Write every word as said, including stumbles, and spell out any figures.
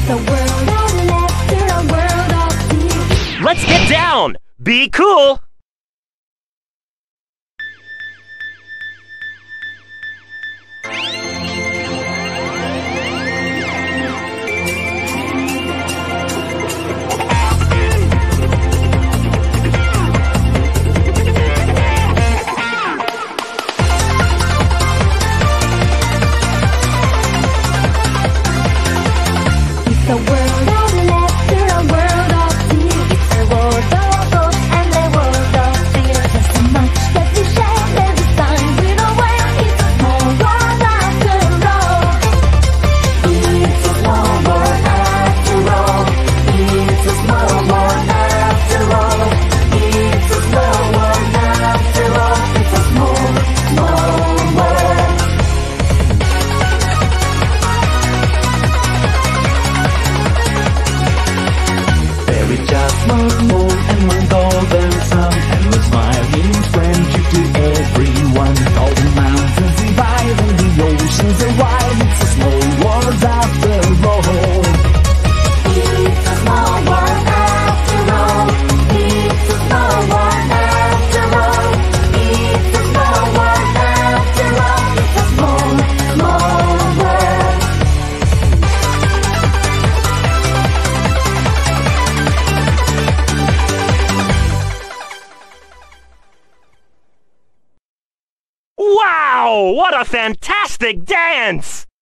It's a world of laughter, a world of tears. Let's get down! Be cool! It's a world of laughter, a world of tears. It's a world of hope and a world of fear. There's so much that we share every time we're away. It's a small world after all. It's a small world after all. It's a small world after all. It's a small world after all. It's a small, small world. There is just one moon and one golden sun, and a smiling friendship to everyone. All the mountains divide and the oceans are wide. It's a small world after all. It's a small world after all. It's a small world after all. It's a small world after all. It's a small, small world. Wow! What a fantastic dance!